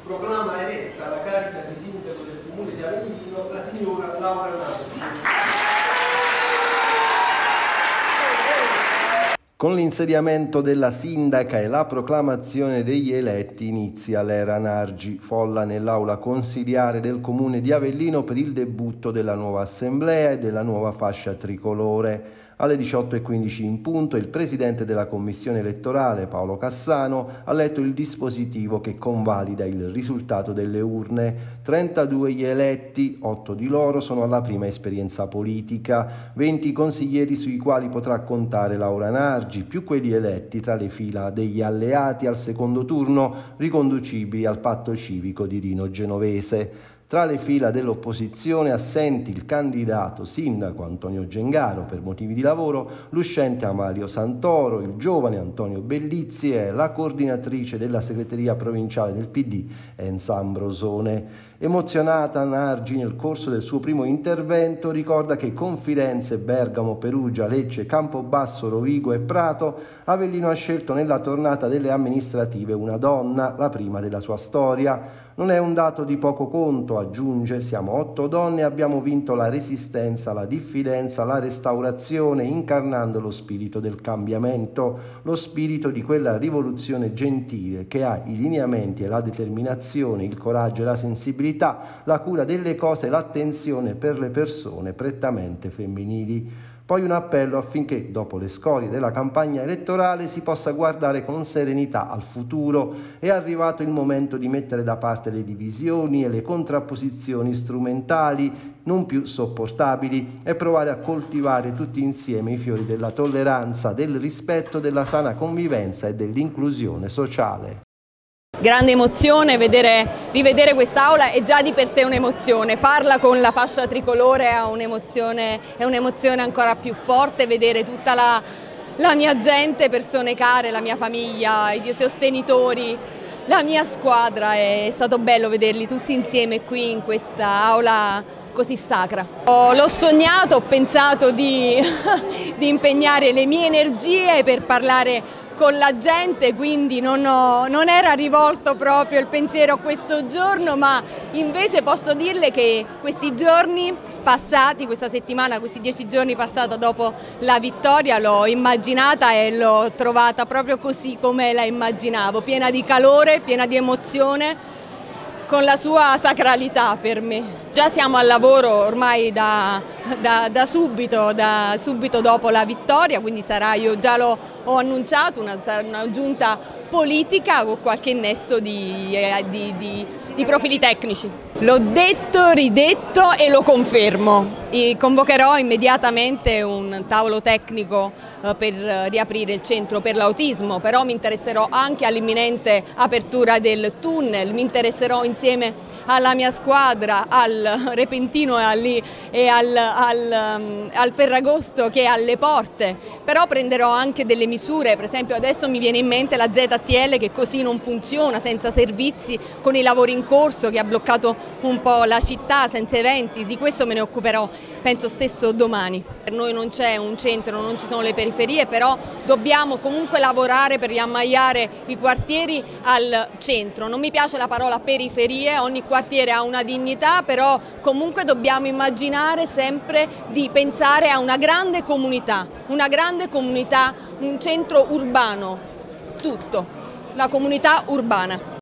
proclama eletta alla carica di sindaco del comune di Avellino la signora Laura Nargi. Con l'insediamento della sindaca e la proclamazione degli eletti inizia l'era Nargi, folla nell'aula consiliare del comune di Avellino per il debutto della nuova assemblea e della nuova fascia tricolore. Alle 18:15 in punto il presidente della commissione elettorale Paolo Cassano ha letto il dispositivo che convalida il risultato delle urne. 32 gli eletti, 8 di loro sono alla prima esperienza politica, 20 consiglieri sui quali potrà contare Laura Nargi, più quelli eletti tra le fila degli alleati al secondo turno, riconducibili al patto civico di Rino Genovese. Tra le fila dell'opposizione assenti il candidato sindaco Antonio Gengaro per motivi di lavoro, l'uscente Amalio Santoro, il giovane Antonio Bellizzi e la coordinatrice della segreteria provinciale del PD Enza Ambrosone. Emozionata, Nargi nel corso del suo primo intervento ricorda che con Firenze, Bergamo, Perugia, Lecce, Campobasso, Rovigo e Prato, Avellino ha scelto nella tornata delle amministrative una donna, la prima della sua storia. Non è un dato di poco conto, aggiunge, siamo 8 donne e abbiamo vinto la resistenza, la diffidenza, la restaurazione, incarnando lo spirito del cambiamento, lo spirito di quella rivoluzione gentile che ha i lineamenti e la determinazione, il coraggio e la sensibilità, la cura delle cose e l'attenzione per le persone prettamente femminili. Poi un appello affinché, dopo le scorie della campagna elettorale, si possa guardare con serenità al futuro. È arrivato il momento di mettere da parte le divisioni e le contrapposizioni strumentali, non più sopportabili, e provare a coltivare tutti insieme i fiori della tolleranza, del rispetto, della sana convivenza e dell'inclusione sociale. Grande emozione, rivedere quest'aula è già di per sé un'emozione, farla con la fascia tricolore è un'emozione ancora più forte, vedere tutta la mia gente, persone care, la mia famiglia, i miei sostenitori, la mia squadra, è stato bello vederli tutti insieme qui in questa aula così sacra. L'ho sognato, ho pensato di impegnare le mie energie per parlare con la gente, quindi non era rivolto proprio il pensiero a questo giorno, ma invece posso dirle che questi giorni passati, questa settimana, questi 10 giorni passati dopo la vittoria, l'ho immaginata e l'ho trovata proprio così come la immaginavo, piena di calore, piena di emozione, con la sua sacralità per me. Già siamo al lavoro ormai da subito dopo la vittoria, quindi io già ho annunciato, una giunta politica con qualche innesto di profili tecnici. L'ho detto, ridetto e lo confermo. Convocherò immediatamente un tavolo tecnico per riaprire il centro per l'autismo, però mi interesserò anche all'imminente apertura del tunnel, mi interesserò insieme alla mia squadra, al Repentino e al Ferragosto che è alle porte, però prenderò anche delle misure, per esempio adesso mi viene in mente la ZTL che così non funziona, senza servizi, con i lavori in corso che ha bloccato un po' la città, senza eventi, di questo me ne occuperò penso stesso domani. Per noi non c'è un centro, non ci sono le periferie, però dobbiamo comunque lavorare per riammagliare i quartieri al centro. Non mi piace la parola periferie, ogni quartiere ha una dignità, però comunque dobbiamo immaginare sempre di pensare a una grande comunità, un centro urbano, tutto, la comunità urbana.